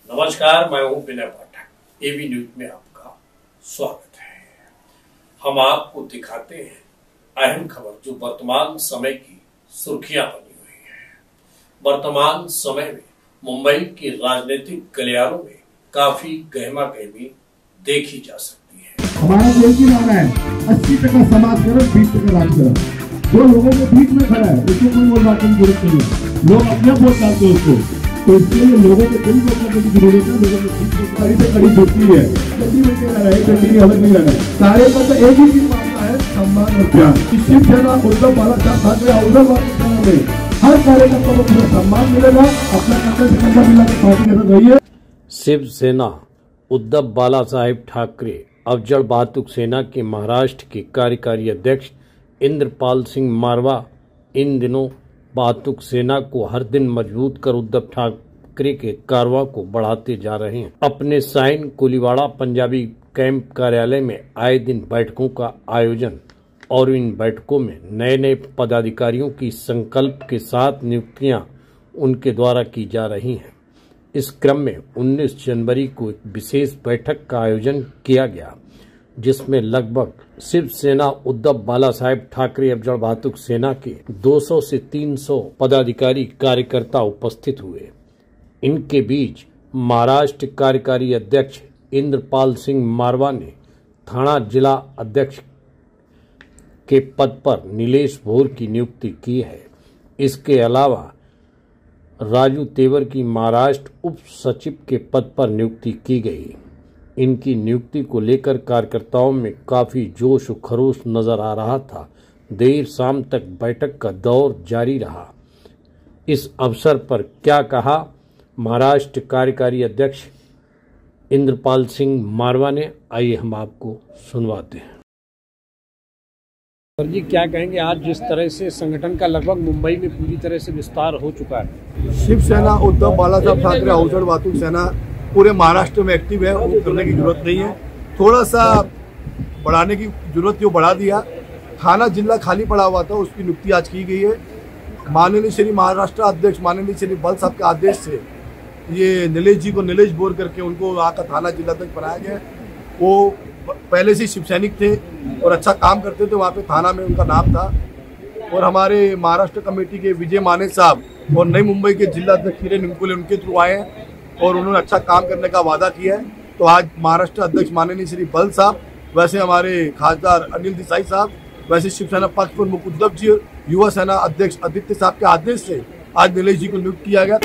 नमस्कार, मैं हूं विनय पाठक। एबी न्यूज में आपका स्वागत है। हम आपको दिखाते हैं अहम खबर जो वर्तमान समय की सुर्खियां बनी हुई है। वर्तमान समय में मुंबई के राजनीतिक गलियारों में काफी गहमा गहमी देखी जा सकती है। हमारा देश की माना है 80% समाजकरण, 20% राजकरण। जो लोगों के बीच में खड़ा है उसको कोई वोट बांटने की जरूरत नहीं है। लोग अपने वोट डालते हैं उसको, तो इसलिए लोगों के दिल को करने की जरूरत है। लोगों के बीच में कड़ी से कड़ी दोस्ती है। कभी में क्या रहा है, कभी अलग नहीं रहना है। सारे का तो एक ही चीज मानता है, सम्मान और प्यार। शिवसेना उद्धव बालासाहेब ठाकरे उद्धव में हर कार्यकर्ता को पूरा सम्मान मिलेगा। अपना कंधे से कंधा मिला के पार्टी के साथ रही है। शिवसेना उद्धव बालासाहेब ठाकरे अवजड़ वाहतुक सेना के महाराष्ट्र के कार्यकारी अध्यक्ष इंद्रपाल सिंह मारवा इन दिनों वाहतुक सेना को हर दिन मजबूत कर उद्धव ठाकरे के कारवां को बढ़ाते जा रहे हैं। अपने साइन कोलीवाड़ा पंजाबी कैंप कार्यालय में आए दिन बैठकों का आयोजन और इन बैठकों में नए नए पदाधिकारियों की संकल्प के साथ नियुक्तियां उनके द्वारा की जा रही हैं। इस क्रम में 19 जनवरी को एक विशेष बैठक का आयोजन किया गया, जिसमें लगभग शिवसेना उद्धव बालासाहेब ठाकरे अवजड़ वाहतुक सेना के 200 से 300 पदाधिकारी कार्यकर्ता उपस्थित हुए। इनके बीच महाराष्ट्र कार्यकारी अध्यक्ष इंद्रपाल सिंह मारवा ने थाना जिला अध्यक्ष के पद पर नीलेश भोर की नियुक्ति की है। इसके अलावा राजू तेवर की महाराष्ट्र उप सचिव के पद पर नियुक्ति की गई। इनकी नियुक्ति को लेकर कार्यकर्ताओं में काफी जोश और खरोश नजर आ रहा था। देर शाम तक बैठक का दौर जारी रहा। इस अवसर पर क्या कहा महाराष्ट्र कार्यकारी अध्यक्ष इंद्रपाल सिंह मारवा ने, आइए हम आपको सुनवाते हैं। सर जी, क्या कहेंगे आज जिस तरह से संगठन का लगभग मुंबई में पूरी तरह से विस्तार हो चुका है? शिवसेना उद्धव बालासाहेब ठाकरे अवजड़ वाहतुक सेना पूरे महाराष्ट्र में एक्टिव है। वो करने की जरूरत नहीं है, थोड़ा सा बढ़ाने की जरूरत थी, वो बढ़ा दिया। थाना जिला खाली पड़ा हुआ था, उसकी नियुक्ति आज की गई है। माननीय श्री महाराष्ट्र अध्यक्ष माननीय श्री बल साहब के आदेश से ये नीलेश जी को नीलेश बोर करके उनको वहाँ का थाना जिला तक बनाया गया। वो पहले से शिवसैनिक थे और अच्छा काम करते थे, वहाँ पे थाना में उनका नाम था। और हमारे महाराष्ट्र कमेटी के विजय माने साहब और नई मुंबई के जिला अध्यक्ष हिरेन निमकुले उनके थ्रू आए हैं और उन्होंने अच्छा काम करने का वादा किया है। तो आज महाराष्ट्र अध्यक्ष माननीय श्री बल साहब, वैसे हमारे खासदार अनिल देसाई साहब, वैसे शिवसेना पक्ष प्रमुख उद्धव जी और युवा सेना अध्यक्ष आदित्य साहब के आदेश से आज नीलेश जी को नियुक्त किया गया।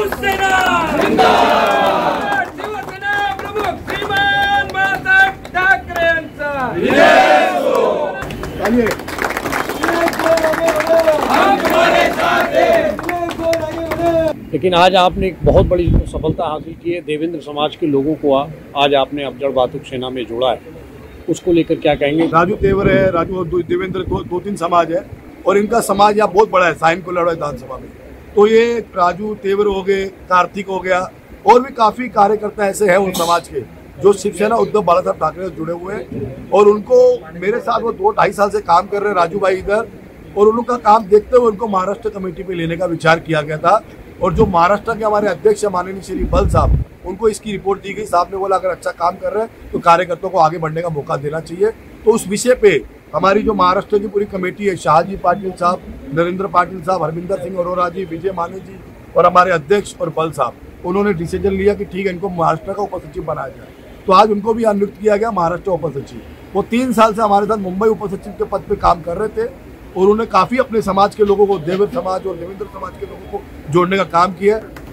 लेकिन आज आपने एक बहुत बड़ी सफलता हासिल की है। देवेंद्र समाज के लोगों को आज आपने अवजड़ वाहतुक सेना में जोड़ा है, उसको लेकर क्या कहेंगे? राजू तेवर है, राजू और देवेंद्र दो तीन समाज है और इनका समाज यहाँ बहुत बड़ा है साइन कोलीवाड़ा विधानसभा में। तो ये राजू तेवर हो गए, कार्तिक हो गया और भी काफी कार्यकर्ता ऐसे हैं उन समाज के जो शिवसेना उद्धव बालासाहेब ठाकरे से जुड़े हुए हैं और उनको मेरे साथ वो 2-2.5 साल से काम कर रहे हैं राजू भाई इधर। और उनका काम देखते हुए उनको महाराष्ट्र कमेटी पे लेने का विचार किया गया था। और जो महाराष्ट्र के हमारे अध्यक्ष माननीय श्री बल साहब, उनको इसकी रिपोर्ट दी गई। साहब ने बोला अगर अच्छा काम कर रहे हैं तो कार्यकर्ताओं को आगे बढ़ने का मौका देना चाहिए। तो उस विषय पे हमारी जो महाराष्ट्र की पूरी कमेटी है, शाहजी पाटिल साहब, नरेंद्र पाटिल साहब, हरमिंदर सिंह अरोरा जी, विजय माने जी और हमारे अध्यक्ष और बल साहब, उन्होंने डिसीजन लिया कि ठीक है इनको महाराष्ट्र का उप सचिव बनाया जाए। तो आज उनको भी नियुक्त किया गया महाराष्ट्र उप सचिव। वो 3 साल से हमारे साथ मुंबई उप सचिव के पद पे काम कर रहे थे और उन्होंने काफी अपने समाज के लोगों को, देवर समाज और देवेंद्र समाज के लोगों को जोड़ने का काम किया।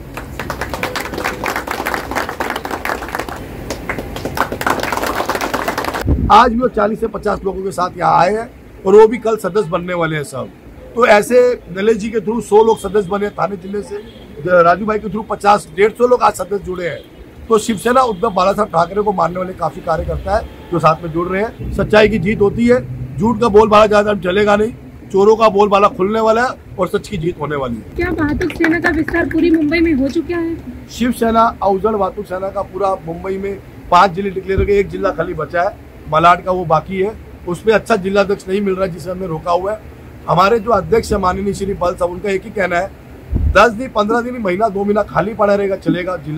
आज भी वो 40 से 50 लोगों के साथ यहाँ आए हैं और वो भी कल सदस्य बनने वाले हैं सब। तो ऐसे नीलेश जी के थ्रू 100 लोग सदस्य बने थाने जिले से, राजू भाई के थ्रू 50-150 लोग आज सदस्य जुड़े हैं। तो शिवसेना उद्धव बालासाहेब ठाकरे को मानने वाले काफी कार्यकर्ता है जो साथ में जुड़ रहे हैं। सच्चाई की जीत होती है, झूठ का बोलबाला ज्यादा चलेगा नहीं, चोरों का बोलबाला खुलने वाला है और सच की जीत होने वाली है। क्या वाहतुक सेना का विस्तार पूरी मुंबई में हो चुका है? शिवसेना अवजड़ वाहतुक सेना का पूरा मुंबई में 5 जिले डिक्लेयर हो गए, 1 जिला खाली बचा है मलाड का, वो बाकी है। उसमें अच्छा जिला अध्यक्ष नहीं मिल रहा जिसे हमने रोका हुआ है। हमारे जो अध्यक्ष है माननीय श्री बल साहब, उनका एक ही कहना है 10 दिन 15 दिन महीना 2 महीना खाली पड़ा रहेगा चलेगा जिला,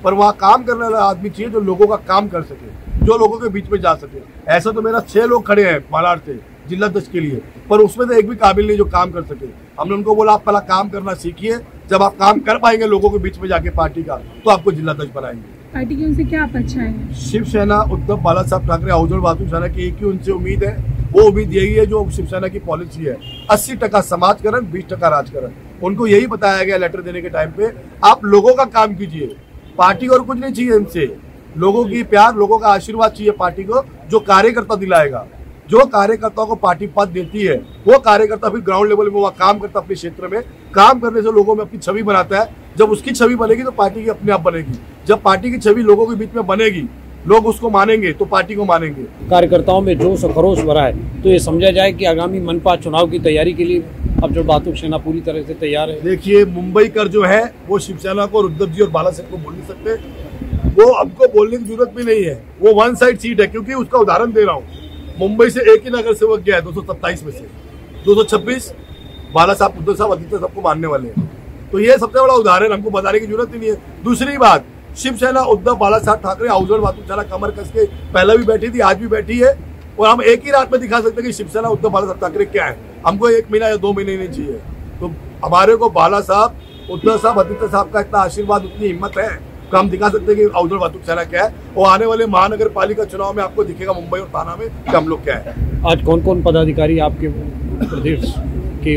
पर वहाँ काम करने वाला आदमी चाहिए जो लोगों का काम कर सके, जो लोगों के बीच में जा सके। ऐसा तो मेरा 6 लोग खड़े हैं मालाड से जिला अध्यक्ष के लिए, पर उसमें से एक भी काबिल नहीं जो काम कर सके। हमने उनको बोला आप पहला काम करना सीखिए, जब आप काम कर पाएंगे लोगों के बीच में जाके पार्टी का, तो आपको जिला अध्यक्छ बनाएंगे। पार्टी की उनसे क्या अपेक्षा है? शिवसेना उद्धव बाला साहब ठाकरे अवजड़ वाहतूक सेना की एक ही उनसे उम्मीद है, वो उम्मीद यही है जो शिवसेना की पॉलिसी है, 80% समाजकरण 20% राजकरण। उनको यही बताया गया लेटर देने के टाइम पे, आप लोगों का काम कीजिए, पार्टी को और कुछ नहीं चाहिए इनसे, लोगों की प्यार, लोगों का आशीर्वाद चाहिए पार्टी को, जो कार्यकर्ता दिलाएगा। जो कार्यकर्ताओं को पार्टी पद देती है वो कार्यकर्ता फिर ग्राउंड लेवल में वहाँ काम करता, अपने क्षेत्र में काम करने से लोगों में अपनी छवि बनाता है। जब उसकी छवि बनेगी तो पार्टी की अपने आप बनेगी। जब पार्टी की छवि लोगों के बीच में बनेगी, लोग उसको मानेंगे तो पार्टी को मानेंगे। कार्यकर्ताओं में जोश और खरोश भरा है, तो ये समझा जाए कि आगामी मनपा चुनाव की तैयारी के लिए अब जो वाहतूक सेना पूरी तरह से तैयार है। देखिए, मुंबई कर जो है वो शिवसेना को और उद्धव जी और बाला साहब को बोल नहीं सकते, वो हमको बोलने की जरूरत भी नहीं है, वो वन साइड सीट है। क्योंकि उसका उदाहरण दे रहा हूँ, मुंबई से एक ही नगर सेवक गया है 227 में से 226 बाला साहब, उद्धव साहब, आदित्य सबको मानने वाले हैं। तो ये सबसे बड़ा उदाहरण, हमको बताने की जरूरत ही नहीं है। दूसरी बात, शिवसेना उद्धव बाला साहब ठाकरे अवजड़ वाहतूक सेना कमर कस के पहले भी बैठी थी, आज भी बैठी है, और हम एक ही रात में दिखा सकते हैं कि शिवसेना उद्धव बाला साहब ठाकरे क्या है। हमको 1 महीना या 2 महीने नहीं चाहिए। तो हमारे को बाला साहब, उद्धव साहब, आदित्य साहब का इतना आशीर्वाद, उतनी हिम्मत है तो हम दिखा सकते हैं कि अवजड़ वाहतूक सेना क्या है। और आने वाले महानगर पालिका चुनाव में आपको दिखेगा मुंबई और थाना में कि हम लोग क्या है। आज कौन कौन पदाधिकारी आपके प्रदेश के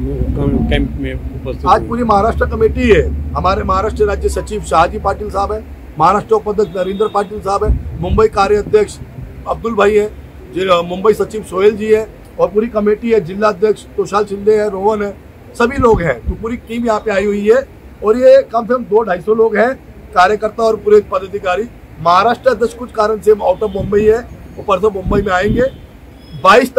कैंप में उपस्थित? आज पूरी महाराष्ट्र कमेटी है। हमारे महाराष्ट्र राज्य सचिव शाहजी पाटिल साहब है, महाराष्ट्र उपाध्यक्ष नरेंद्र पाटिल साहब है, मुंबई कार्य अध्यक्ष अब्दुल भाई है, मुंबई सचिव सोहेल जी है, और पूरी कमेटी है, जिला अध्यक्ष तोशाल शिंदे है, रोहन है, सभी लोग हैं। तो पूरी टीम यहाँ पे आई हुई है, और ये कम से कम 200-250 लोग हैं, कार्यकर्ता और पूरे पदाधिकारी। महाराष्ट्र अध्यक्ष कुछ कारण से आउट ऑफ मुंबई है, वो परसों मुंबई में आएंगे। 22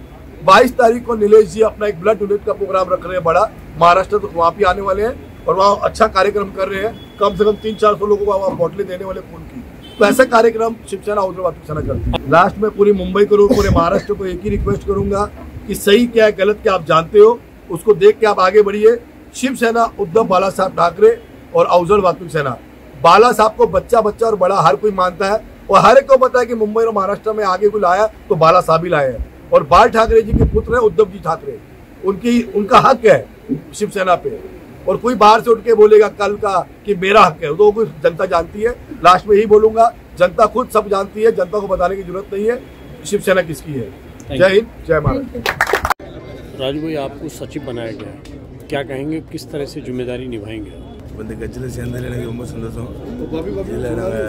तारीख को नीलेश जी अपना एक ब्लड डोनेट का प्रोग्राम रख रहे हैं बड़ा, महाराष्ट्र, तो वहाँ भी आने वाले हैं और वहाँ अच्छा कार्यक्रम कर रहे हैं। कम से कम 300-400 लोगों को वहाँ बोतलें देने वाले खून की। तो ऐसा कार्यक्रम शिवसेना अवजड़ वाहतूक सेना करती है। लास्ट में पूरी मुंबई को, पूरे महाराष्ट्र को एक ही रिक्वेस्ट करूंगा कि सही क्या है गलत क्या आप जानते हो, उसको देख के आप आगे बढ़िए। शिवसेना उद्धव बाला साहब ठाकरे और अवजड़ वाहतूक सेना, बाला साहब को बच्चा और बड़ा हर कोई मानता है, और हर एक को पता है कि मुंबई और महाराष्ट्र में आगे कोई लाया तो बाला साहब ही लाए हैं। और बाल ठाकरे जी के पुत्र है उद्धव जी ठाकरे, उनका हक है शिवसेना पे। और कोई बाहर से उठ के बोलेगा कल का कि मेरा हक है, तो कोई जनता जानती है। लास्ट में यही बोलूंगा, जनता खुद सब जानती है, जनता को बताने की जरूरत नहीं है शिवसेना किसकी है। जय हिंद, जय महाराष्ट्र। राजू भाई, आपको सचिव बनाया गया है, क्या कहेंगे, किस तरह से जिम्मेदारी निभाएंगे? ಒಂದು ಗಜ್ಜಲ சேர்ந்ததில் எனக்கு ரொம்ப சந்தோஷம். இதில்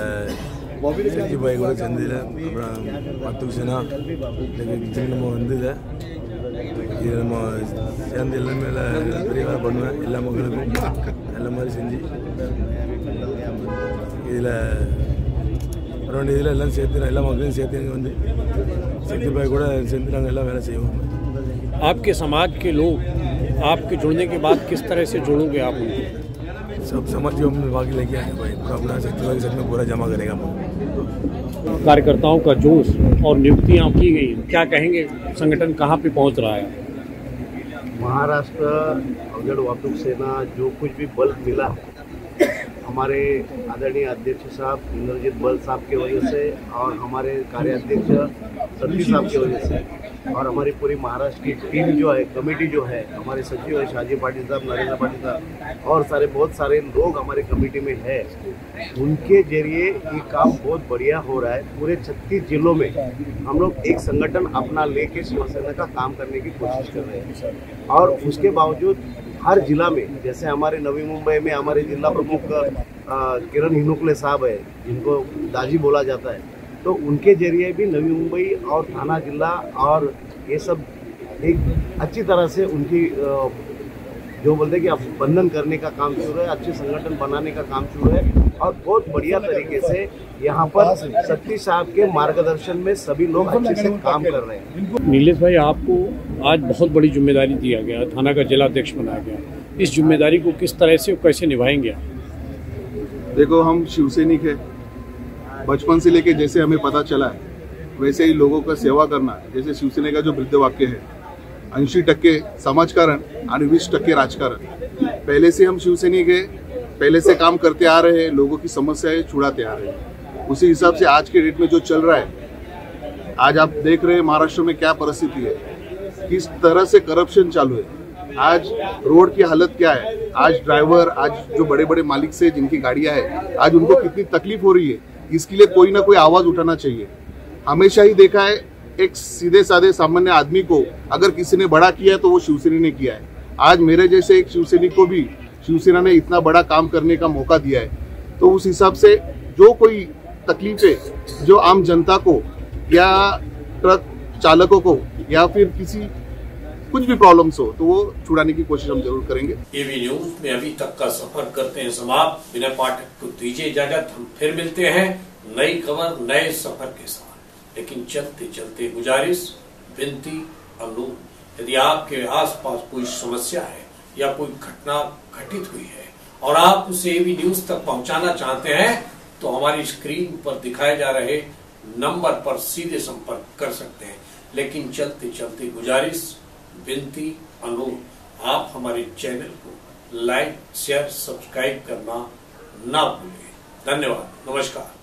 நாங்கள் செஞ்சு பாய் கூட சேர்ந்ததில் அப்புறம் வாஹ்தூக் சேனா நம்ம வந்ததில் இது நம்ம சேர்ந்து எல்லாமே பெரிய வேலை பண்ணுவேன், எல்லா மக்களுக்கும் நல்ல மாதிரி செஞ்சு இதில் வர வேண்டிய இதில் எல்லாம் சேர்த்து எல்லா மக்களையும் சேர்த்து எனக்கு வந்து செஞ்சு பாய் கூட சேர்ந்து நாங்கள் எல்லாம் வேலை செய்வோம்। आपके समाज के लोग आपके जुड़ने के बाद किस तरह से जोड़ोगे आप उनको? सब समाज जो हम भाग लेके आए भाई, पूरा अपना शक्ति सच में पूरा जमा करेगा। कार्यकर्ताओं का जोश और नियुक्तियां की गई, क्या कहेंगे, संगठन कहां पे पहुंच रहा है? महाराष्ट्र अवजड़ वाहतूक सेना जो कुछ भी बल मिला हमारे आदरणीय अध्यक्ष साहब इंद्रजीत बल साहब के वजह से, और हमारे कार्याध्यक्ष सतीश साहब की वजह से, और हमारी पूरी महाराष्ट्र की टीम जो है, कमेटी जो है, हमारे सचिव है शाहजी पाटिल साहब, नरेंद्र पाटिल साहब, और बहुत सारे लोग हमारे कमेटी में है, उनके जरिए ये काम बहुत बढ़िया हो रहा है। पूरे 36 जिलों में हम लोग एक संगठन अपना लेके शिवसेना का काम करने की कोशिश कर रहे हैं, और उसके बावजूद हर जिला में, जैसे हमारे नवी मुंबई में हमारे जिला प्रमुख किरण हिनुकले साहब है, जिनको दाजी बोला जाता है, तो उनके जरिए भी नवी मुंबई और थाना जिला और ये सब एक अच्छी तरह से उनकी जो बोलते हैं कि अब बंधन करने का काम शुरू है, अच्छे संगठन बनाने का काम शुरू है, और बहुत बढ़िया तरीके से यहाँ पर सतीश साहब के मार्गदर्शन में सभी लोग अच्छे से काम कर रहे हैं। नीलेश भाई, आपको आज बहुत बड़ी जिम्मेदारी दिया गया, थाना का जिला अध्यक्ष बनाया गया, इस जिम्मेदारी को किस तरह से कैसे निभाएंगे आप? देखो, हम शिवसैनिक है, बचपन से लेके जैसे हमें पता चला है वैसे ही लोगों का सेवा करना, जैसे शिवसेना का जो वृद्ध वाक्य है 80% समाजकारण और 20% राजकारण। पहले से हम शिवसैनिक है, पहले से काम करते आ रहे हैं, लोगों की समस्याएं छुड़ाते आ रहे हैं। उसी हिसाब से आज के डेट में जो चल रहा है, आज आप देख रहे हैं महाराष्ट्र में क्या परिस्थिति है, किस तरह से करप्शन चालू है। आज रोड की हालत क्या है, आज ड्राइवर, आज जो बड़े बड़े मालिक से जिनकी गाड़ियां हैं, आज उनको कितनी तकलीफ हो रही है, इसके लिए कोई ना कोई आवाज उठाना चाहिए। हमेशा ही देखा है, एक सीधे साधे सामान्य आदमी को अगर किसी ने बड़ा किया है तो वो शिवसेना ने किया है। आज मेरे जैसे एक शिवसैनिक को भी शिवसेना ने इतना बड़ा काम करने का मौका दिया है, तो उस हिसाब से जो कोई तकलीफें जो आम जनता को या ट्रक चालकों को या फिर किसी कुछ भी प्रॉब्लम्स हो तो वो छुड़ाने की कोशिश हम जरूर करेंगे। एबी न्यूज में अभी तक का सफर करते हैं समाप्त। विनय पाठक को दीजिए इजाजत। हम फिर मिलते हैं नई खबर नए सफर के साथ। लेकिन चलते चलते गुजारिश, विनती, अनुरोध, यदि आपके आसपास कोई समस्या है या कोई घटना घटित हुई है और आप उसे एबी न्यूज तक पहुंचाना चाहते हैं तो हमारी स्क्रीन पर दिखाए जा रहे नंबर पर सीधे संपर्क कर सकते हैं। लेकिन चलते चलते गुजारिश, विनती, अनुरोध, आप हमारे चैनल को लाइक, शेयर, सब्सक्राइब करना ना भूलें। धन्यवाद, नमस्कार।